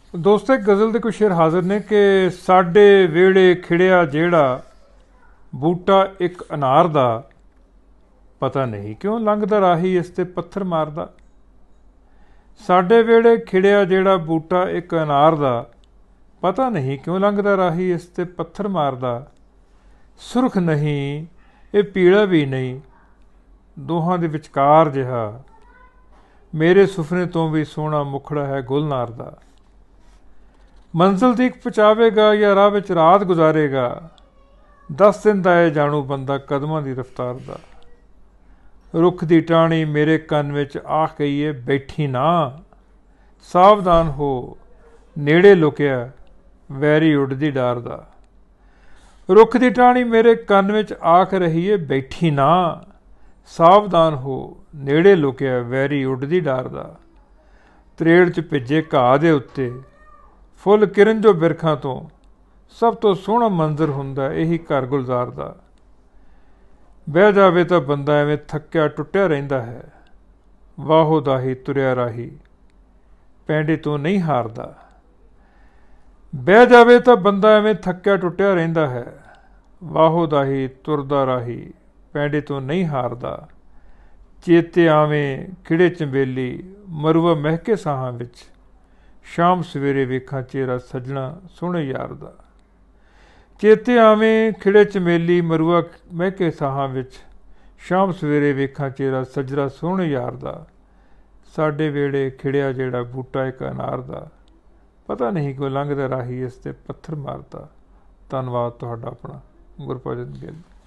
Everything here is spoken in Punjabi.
ਦੋਸਤੋ ਇੱਕ ਗਜ਼ਲ ਦੇ ਕੁਝ ਸ਼ੇਰ ਹਾਜ਼ਰ ਨੇ ਕਿ ਸਾਡੇ ਵਿਹੜੇ ਖਿੜਿਆ ਜਿਹੜਾ ਬੂਟਾ ਇੱਕ ਅਨਾਰ ਦਾ, ਪਤਾ ਨਹੀਂ ਕਿਉਂ ਲੰਘਦਾ ਰਾਹੀ ਇਸ ਤੇ ਪੱਥਰ ਮਾਰਦਾ। ਸਾਡੇ ਵਿਹੜੇ ਖਿੜਿਆ ਜਿਹੜਾ ਬੂਟਾ ਇੱਕ ਅਨਾਰ ਦਾ, ਪਤਾ ਨਹੀਂ ਕਿਉਂ ਲੰਘਦਾ ਰਾਹੀ ਇਸ ਤੇ ਪੱਥਰ ਮਾਰਦਾ। ਸੁਰਖ ਨਹੀਂ ਇਹ ਪੀਲਾ ਵੀ ਨਹੀਂ, ਦੋਹਾਂ ਦੇ ਵਿਚਕਾਰ ਜਿਹਾ, ਮੇਰੇ ਸੁਫਨੇ ਤੋਂ ਵੀ ਸੋਹਣਾ ਮੁਖੜਾ ਹੈ ਗੁਲਨਾਰ ਦਾ। ਮੰਜ਼ਿਲ ਤੀਕ ਪਹੁੰਚਾਵੇਗਾ ਜਾਂ ਰਾਹ ਵਿੱਚ ਰਾਤ ਗੁਜ਼ਾਰੇਗਾ, ਦੱਸ ਦਿੰਦਾ ਏ ਜਾਣੂ ਬੰਦਾ ਕਦਮਾਂ ਦੀ ਰਫ਼ਤਾਰ ਦਾ। ਰੁੱਖ ਦੀ ਟਾਹਣੀ ਮੇਰੇ ਕੰਨ ਵਿੱਚ ਆਖ ਗਈ ਏ ਬੈਠੀ ਨਾ, ਸਾਵਧਾਨ ਹੋ ਨੇੜੇ ਲੁਕਿਆ ਵੈਰੀ ਉੱਡਦੀ ਡਾਰ ਦਾ। ਰੁੱਖ ਦੀ ਟਾਹਣੀ ਮੇਰੇ ਕੰਨ ਵਿੱਚ ਆਖ ਰਹੀ ਏ ਬੈਠੀ ਨਾ, ਸਾਵਧਾਨ ਹੋ ਨੇੜੇ ਲੁਕਿਆ ਵੈਰੀ ਉੱਡਦੀ ਡਾਰ ਦਾ। ਤਰੇੜ 'ਚ ਭਿੱਜੇ ਘਾਹ ਦੇ ਉੱਤੇ ਫੁੱਲ ਕਿਰਨ ਜੋ ਬਿਰਖਾਂ ਤੋਂ, ਸਭ ਤੋਂ ਸੋਹਣਾ ਮੰਜ਼ਰ ਹੁੰਦਾ ਇਹੀ ਘਰ ਗੁਲਜ਼ਾਰ ਦਾ। ਬਹਿ ਜਾਵੇ ਤਾਂ ਬੰਦਾ ਐਵੇਂ ਥੱਕਿਆ ਟੁੱਟਿਆ ਰਹਿੰਦਾ ਹੈ, ਵਾਹੋ ਦਾਹੀ ਤੁਰਿਆ ਰਾਹੀ ਪੈਂਡੇ ਤੋਂ ਨਹੀਂ ਹਾਰਦਾ। ਬਹਿ ਜਾਵੇ ਤਾਂ ਬੰਦਾ ਐਵੇਂ ਥੱਕਿਆ ਟੁੱਟਿਆ ਰਹਿੰਦਾ ਹੈ, ਵਾਹੋ ਦਾਹੀ ਤੁਰਦਾ ਰਾਹੀ ਪੈਂਡੇ ਤੋਂ ਨਹੀਂ ਹਾਰਦਾ। ਚੇਤੇ ਆਵੇਂ ਖਿੜੇ ਚੰਬੇਲੀ ਮਰੂਆ ਮਹਿਕੇ ਸਾਹਾਂ ਵਿੱਚ, ਸ਼ਾਮ ਸਵੇਰੇ ਵੇਖਾਂ ਚਿਹਰਾ ਸੱਜਣਾ ਸੋਹਣੇ ਯਾਰ ਦਾ। ਚੇਤੇ ਆਵੇਂ ਖਿੜੇ ਚਮੇਲੀ ਮਰੂਆ ਮਹਿਕੇ ਸਾਹਾਂ ਵਿੱਚ, ਸ਼ਾਮ ਸਵੇਰੇ ਵੇਖਾਂ ਚਿਹਰਾ ਸੱਜਣਾ ਸੋਹਣੇ ਯਾਰ ਦਾ। ਸਾਡੇ ਵਿਹੜੇ ਖਿੜਿਆ ਜਿਹੜਾ ਬੂਟਾ ਇੱਕ ਅਨਾਰ ਦਾ, ਪਤਾ ਨਹੀਂ ਕੋਈ ਲੰਘਦਾ ਰਾਹੀ ਇਸ ਤੇ ਪੱਥਰ ਮਾਰਦਾ। ਧੰਨਵਾਦ ਤੁਹਾਡਾ ਆਪਣਾ ਗੁਰਭਜਨ ਗਿੱਲ।